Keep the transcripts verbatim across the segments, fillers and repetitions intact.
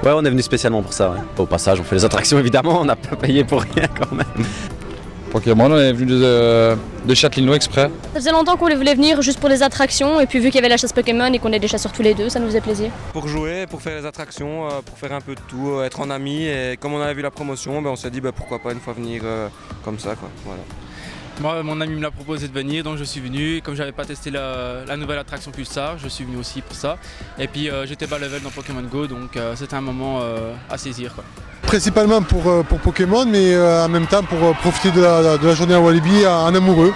Ouais, on est venu spécialement pour ça. Ouais. Au passage, on fait les attractions évidemment, on n'a pas payé pour rien quand même. Pokémon, on est venu de, de Châtellenois exprès. Ça faisait longtemps qu'on voulait venir juste pour les attractions et puis vu qu'il y avait la chasse Pokémon et qu'on est des chasseurs tous les deux, ça nous faisait plaisir. Pour jouer, pour faire les attractions, pour faire un peu de tout, être en amis et comme on avait vu la promotion, ben on s'est dit ben pourquoi pas une fois venir euh, comme ça quoi. Voilà. Moi, mon ami me l'a proposé de venir, donc je suis venu. Comme j'avais pas testé la, la nouvelle attraction Pulsar, je suis venu aussi pour ça. Et puis euh, j'étais bas level dans Pokémon Go, donc euh, c'était un moment euh, à saisir, quoi. Principalement pour, euh, pour Pokémon, mais euh, en même temps pour euh, profiter de la, de la journée à Walibi en amoureux.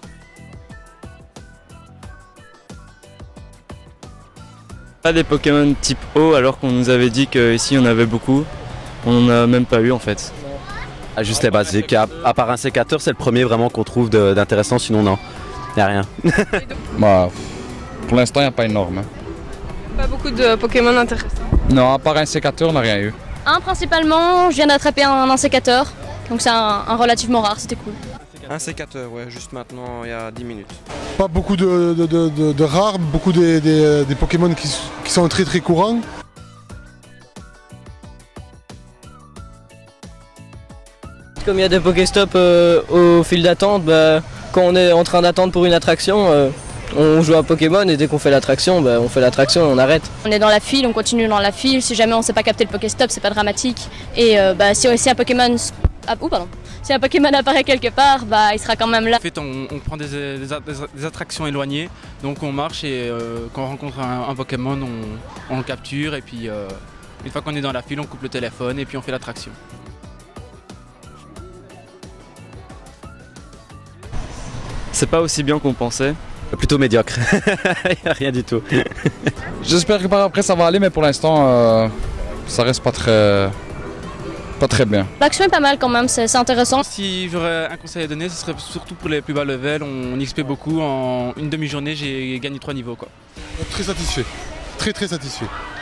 Pas des Pokémon type eau alors qu'on nous avait dit qu'ici on avait beaucoup. On n'en a même pas eu en fait. Ah, juste les basiques, à, à part un sécateur, c'est le premier vraiment qu'on trouve d'intéressant, sinon non, il n'y a rien. Bah, pour l'instant, il n'y a pas énorme. Hein. Pas beaucoup de Pokémon intéressants. Non, à part un sécateur, on n'a rien eu. Un principalement, je viens d'attraper un, un sécateur, donc c'est un, un relativement rare, c'était cool. Un sécateur, ouais, juste maintenant, il y a dix minutes. Pas beaucoup de, de, de, de, de rares, beaucoup des, des, des Pokémon qui, qui sont très très courants. Comme il y a des Pokéstop euh, au fil d'attente, bah, quand on est en train d'attendre pour une attraction, euh, on joue à Pokémon et dès qu'on fait l'attraction, bah, on fait l'attraction et on arrête. On est dans la file, on continue dans la file, si jamais on ne sait pas capter le Pokéstop, c'est pas dramatique. Et euh, bah, si, si un Pokémon... Ah, oh, pardon. Si un Pokémon apparaît quelque part, bah, il sera quand même là. En fait, on, on prend des, des, des attractions éloignées, donc on marche et euh, quand on rencontre un, un Pokémon, on, on le capture et puis euh, une fois qu'on est dans la file, on coupe le téléphone et puis on fait l'attraction. C'est pas aussi bien qu'on pensait. Plutôt médiocre, il n'y a rien du tout. J'espère que par après ça va aller, mais pour l'instant, euh, ça reste pas très, pas très bien. L'action est pas mal quand même, c'est intéressant. Si j'aurais un conseil à donner, ce serait surtout pour les plus bas levels. On X P beaucoup, en une demi-journée j'ai gagné trois niveaux, quoi. Très satisfait, très très satisfait.